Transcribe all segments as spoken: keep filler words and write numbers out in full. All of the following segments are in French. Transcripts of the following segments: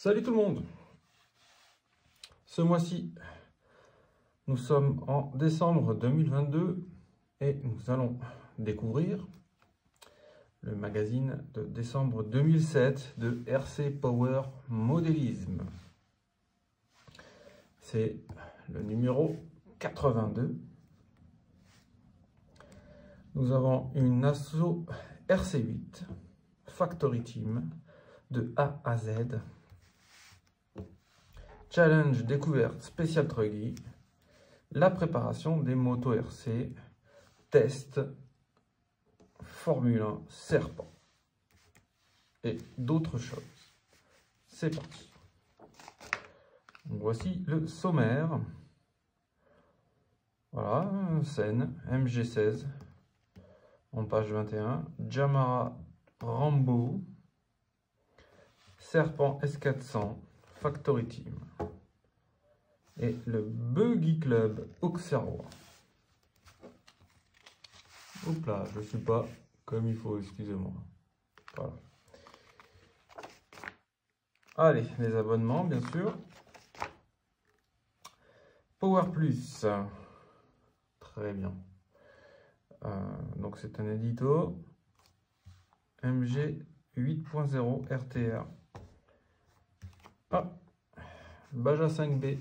Salut tout le monde. Ce mois-ci, nous sommes en décembre deux mille vingt-deux et nous allons découvrir le magazine de décembre deux mille sept de R C Power Modélisme. C'est le numéro quatre-vingt-deux. Nous avons une Asso R C huit Factory Team de A à Z. Challenge découverte spécial Truggy, la préparation des motos R C, test, Formule un, Serpent et d'autres choses. C'est parti. Donc voici le sommaire. Voilà, scène M G seize en page vingt et un, Yamaha Rambo, Serpent S quatre cents, Factory Team et le Buggy Club Auxerrois. Hop là, je suis pas comme il faut, excusez-moi. Voilà. Allez, les abonnements, bien sûr. Power Plus. Très bien. Euh, donc c'est un édito M G huit point zéro R T R. Ah, Baja cinq B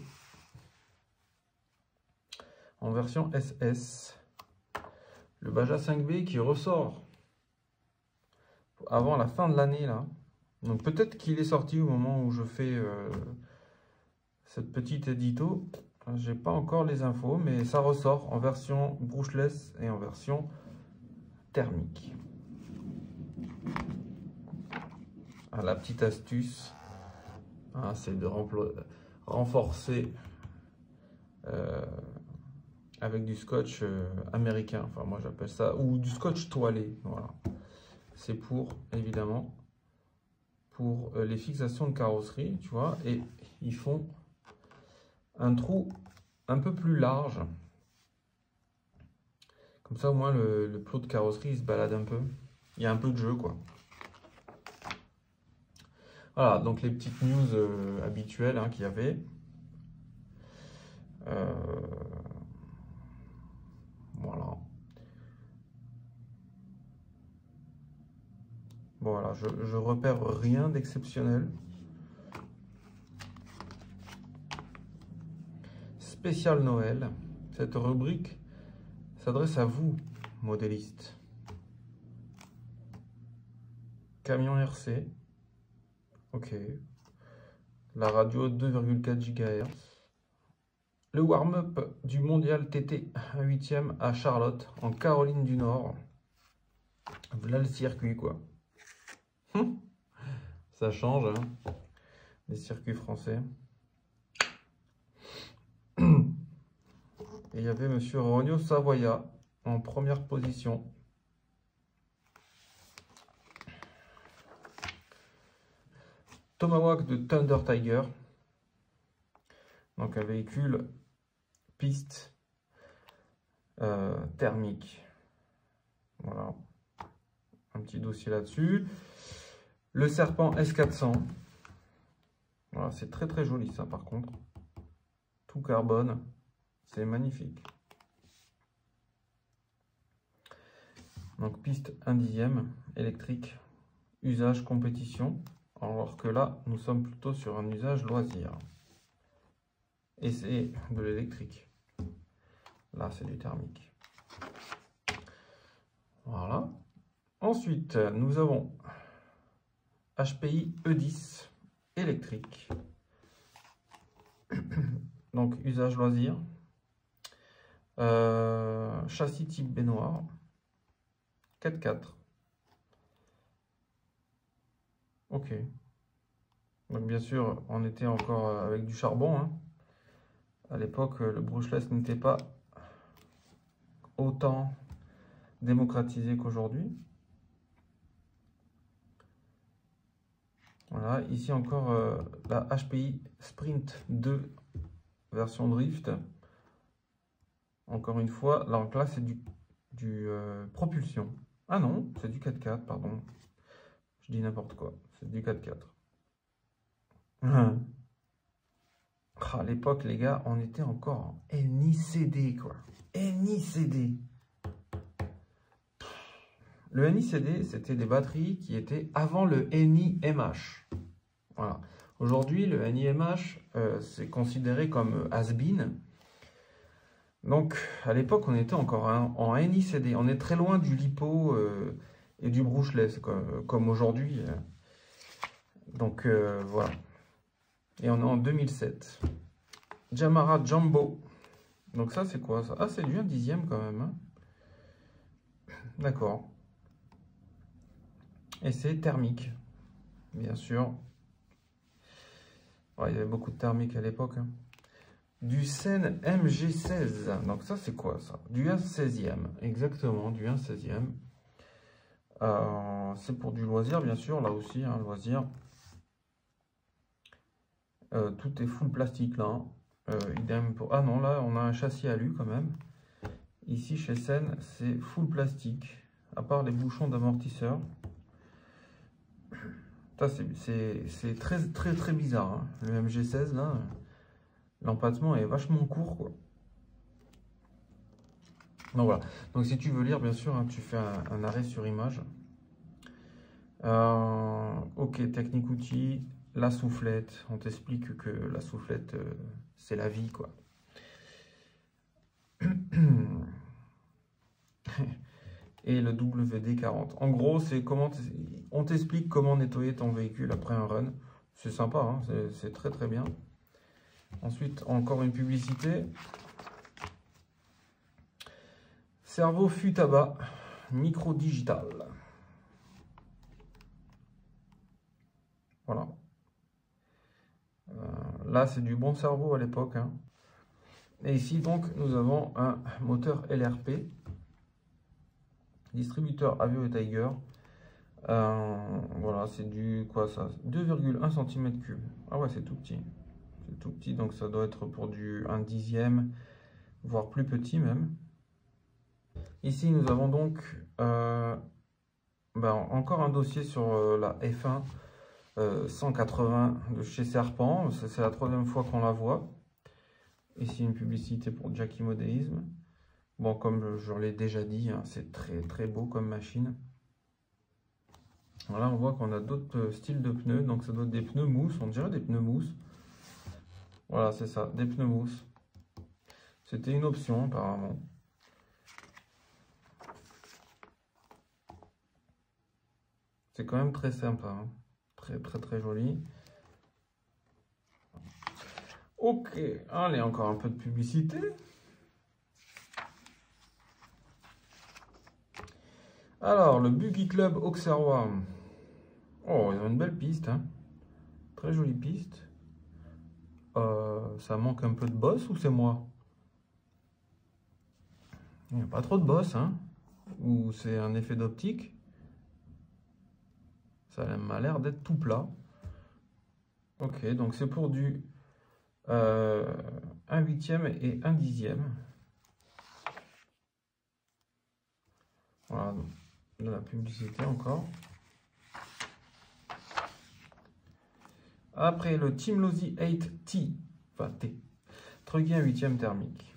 en version S S. Le Baja cinq B qui ressort avant la fin de l'année là. Donc peut-être qu'il est sorti au moment où je fais euh, cette petite édito. J'ai pas encore les infos, mais ça ressort en version brushless et en version thermique. Ah, la petite astuce, hein, c'est de renforcer euh, avec du scotch euh, américain. Enfin, moi j'appelle ça, ou du scotch toilé. Voilà. C'est pour, évidemment, pour euh, les fixations de carrosserie, tu vois, et ils font un trou un peu plus large. Comme ça, au moins, le, le plot de carrosserie il se balade un peu. Il y a un peu de jeu, quoi. Voilà, donc les petites news euh, habituelles hein, qu'il y avait. Euh, voilà. Voilà, je, je repère rien d'exceptionnel. Spécial Noël. Cette rubrique s'adresse à vous, modélistes. Camion R C. Ok. La radio deux virgule quatre gigahertz. Le warm-up du mondial T T huitième à Charlotte, en Caroline du Nord. Voilà le circuit, quoi. Hum, ça change, hein, les circuits français. Et il y avait Monsieur Ronio Savoia en première position. Tomahawk de Thunder Tiger. Donc un véhicule piste euh, thermique. Voilà. Un petit dossier là-dessus. Le Serpent S quatre cents. Voilà, c'est très très joli ça par contre. Tout carbone. C'est magnifique. Donc piste un dixième, électrique, usage compétition. Alors que là, nous sommes plutôt sur un usage loisir. Et c'est de l'électrique. Là, c'est du thermique. Voilà. Ensuite, nous avons H P I E dix électrique. Donc, usage loisir. Euh, châssis type baignoire. quatre quatre. Ok. Donc, bien sûr, on était encore avec du charbon. Hein. À l'époque, le brushless n'était pas autant démocratisé qu'aujourd'hui. Voilà, ici encore euh, la H P I Sprint deux version drift. Encore une fois, là en classe c'est du, du euh, propulsion. Ah non, c'est du quatre quatre, pardon. Je dis n'importe quoi, c'est du quatre quatre. Hum. À l'époque, les gars, on était encore en N I C D, quoi. N I C D. Le N I C D, c'était des batteries qui étaient avant le N I M H. Voilà. Aujourd'hui, le N I M H, euh, c'est considéré comme has-been. Donc, à l'époque, on était encore en, en N I C D. On est très loin du LiPo euh, et du brushless, comme, comme aujourd'hui. Donc, euh, voilà. Et on est en deux mille sept. Jamara Jumbo. Donc ça, c'est quoi ça? Ah, c'est du un dixième quand même. Hein. D'accord. Et c'est thermique, bien sûr. Ouais, il y avait beaucoup de thermique à l'époque. Hein. Du Sen M G seize. Donc ça, c'est quoi ça? Du un seizième. Exactement, du un seizième. Euh, c'est pour du loisir, bien sûr. Là aussi, hein, loisir. Euh, tout est full plastique là. Euh, idem pour... Ah non, là, on a un châssis alu quand même. Ici, chez Sen, c'est full plastique. À part les bouchons d'amortisseur. Ça, c'est très, très, très bizarre. Hein. Le M G seize, là, l'empattement est vachement court, quoi. Donc voilà. Donc si tu veux lire, bien sûr, hein, tu fais un, un arrêt sur image. Euh, ok, technique outil, la soufflette. On t'explique que la soufflette, euh, c'est la vie, quoi. Et le W D quarante. En gros, c'est comment on t'explique comment nettoyer ton véhicule après un run. C'est sympa, hein, c'est très très bien. Ensuite, encore une publicité. Cerveau fût tabac, micro digital. Voilà. Euh, là, c'est du bon cerveau à l'époque. Hein. Et ici, donc, nous avons un moteur L R P. Distributeur Avio et Tiger. Euh, voilà, c'est du quoi ça? deux virgule un centimètres cubes. Ah ouais, c'est tout petit. C'est tout petit, donc ça doit être pour du un dixième, voire plus petit même. Ici, nous avons donc euh, ben, encore un dossier sur euh, la F un euh, cent quatre-vingts de chez Serpent. C'est la troisième fois qu'on la voit. Ici, une publicité pour Jackie Modéisme. Bon, comme je l'ai déjà dit, hein, c'est très très beau comme machine. Voilà, on voit qu'on a d'autres styles de pneus. Donc, ça doit être des pneus mousse. On dirait des pneus mousse. Voilà, c'est ça, des pneus mousse. C'était une option, apparemment. C'est quand même très sympa. Hein. Très, très, très joli. Ok, allez, encore un peu de publicité. Alors, le Buggy Club Auxerrois. Oh, ils ont une belle piste. Hein. Très jolie piste. Euh, ça manque un peu de boss ou c'est moi? Il n'y a pas trop de boss. Hein. Ou c'est un effet d'optique. Ça m'a l'air d'être tout plat. Ok, donc c'est pour du euh, un huitième et un dixième. Voilà, de la publicité encore. Après le Team Losi huit T, enfin T, Trugy un huitième thermique.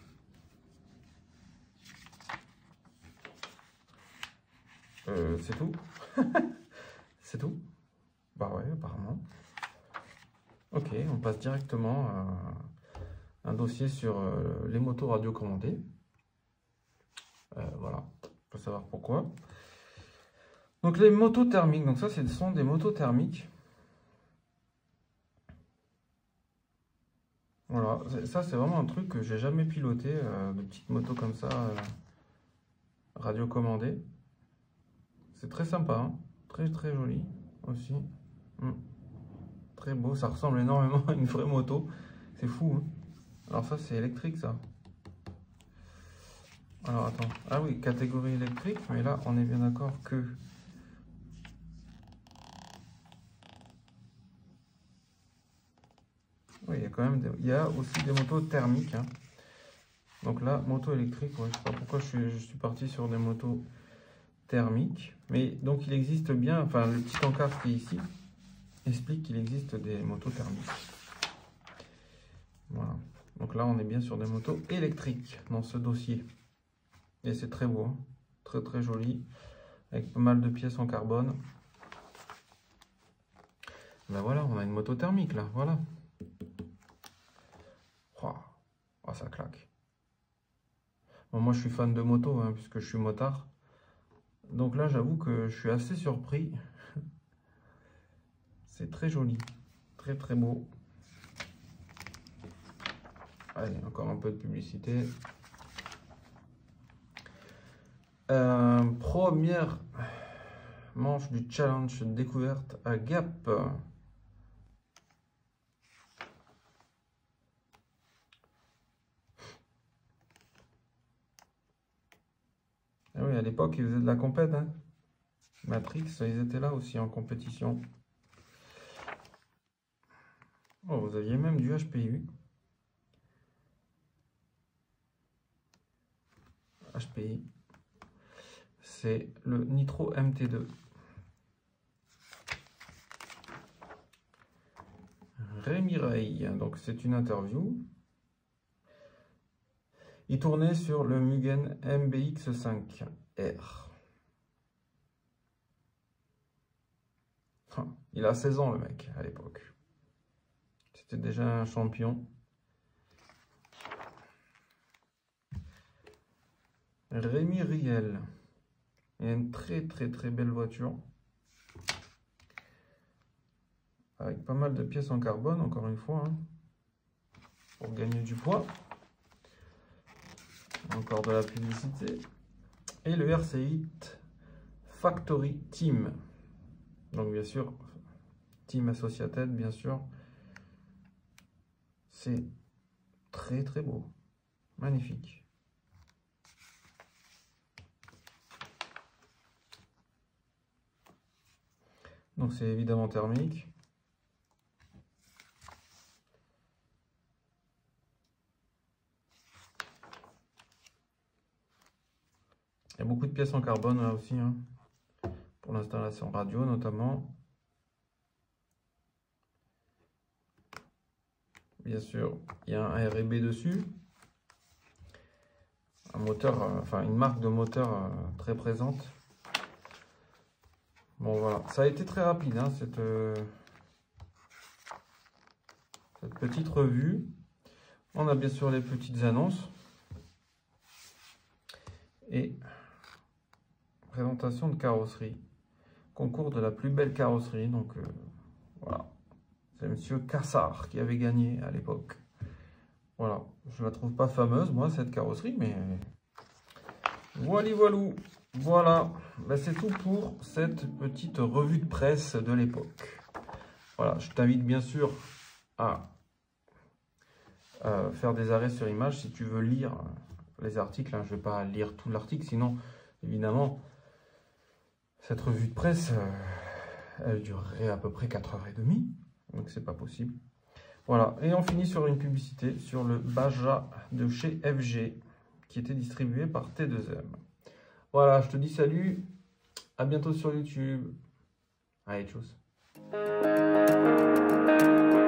Euh, c'est tout. C'est tout. Bah ouais, apparemment. Ok, on passe directement à un dossier sur euh, les motos radiocommandées. Euh, voilà, il faut savoir pourquoi. Donc les motos thermiques, donc ça ce sont des motos thermiques. Voilà, ça c'est vraiment un truc que j'ai jamais piloté, euh, de petites motos comme ça, euh, radiocommandées. C'est très sympa, hein, très très joli aussi. Mmh. Très beau, ça ressemble énormément à une vraie moto, c'est fou. Hein. Alors ça c'est électrique ça. Alors attends, ah oui, catégorie électrique, mais là on est bien d'accord que... Oui, il y a quand même, des... il y a aussi des motos thermiques. Hein. Donc là, moto électrique, ouais, je sais pas pourquoi je suis, je suis parti sur des motos thermiques. Mais donc il existe bien, enfin le petit encart qui est ici, explique qu'il existe des motos thermiques. Voilà. Donc là, on est bien sur des motos électriques dans ce dossier. Et c'est très beau, hein. Très très joli, avec pas mal de pièces en carbone. Ben voilà, on a une moto thermique là, voilà. Oh, oh, ça claque. Bon, moi je suis fan de moto, hein, puisque je suis motard. Donc là, j'avoue que je suis assez surpris. C'est très joli, très très beau. Allez, encore un peu de publicité. Euh, première manche du challenge découverte à Gap. Ah oui, à l'époque, ils faisaient de la compète. Hein. Matrix, ils étaient là aussi en compétition. Oh, vous aviez même du H P U. H P I. C'est le Nitro M T deux. Rémi Ray, donc c'est une interview. Il tournait sur le Mugen M B X cinq R. Il a seize ans le mec à l'époque. C'était déjà un champion. Rémi Riel. Il y a une très très très belle voiture. Avec pas mal de pièces en carbone, encore une fois. Hein, pour gagner du poids. Encore de la publicité. Et le R C huit Factory Team. Donc bien sûr, Team Associated, bien sûr. C'est très très beau. Magnifique. Donc c'est évidemment thermique. Il y a beaucoup de pièces en carbone là aussi, hein, pour l'installation radio notamment. Bien sûr, il y a un R et B dessus. Un moteur, euh, enfin une marque de moteur euh, très présente. Bon voilà, ça a été très rapide, hein, cette, euh, cette petite revue. On a bien sûr les petites annonces. Et présentation de carrosserie. Concours de la plus belle carrosserie. Donc euh, voilà. C'est monsieur Cassard qui avait gagné à l'époque. Voilà. Je la trouve pas fameuse, moi, cette carrosserie, mais voilà, voilou. Voilà. Ben, c'est tout pour cette petite revue de presse de l'époque. Voilà. Je t'invite bien sûr à euh, faire des arrêts sur image si tu veux lire les articles. Hein. Je ne vais pas lire tout l'article, sinon, évidemment, cette revue de presse, euh, elle durerait à peu près quatre heures trente. Donc, c'est pas possible. Voilà. Et on finit sur une publicité sur le Baja de chez F G qui était distribué par T deux M. Voilà. Je te dis salut. À bientôt sur YouTube. Allez, tchuss.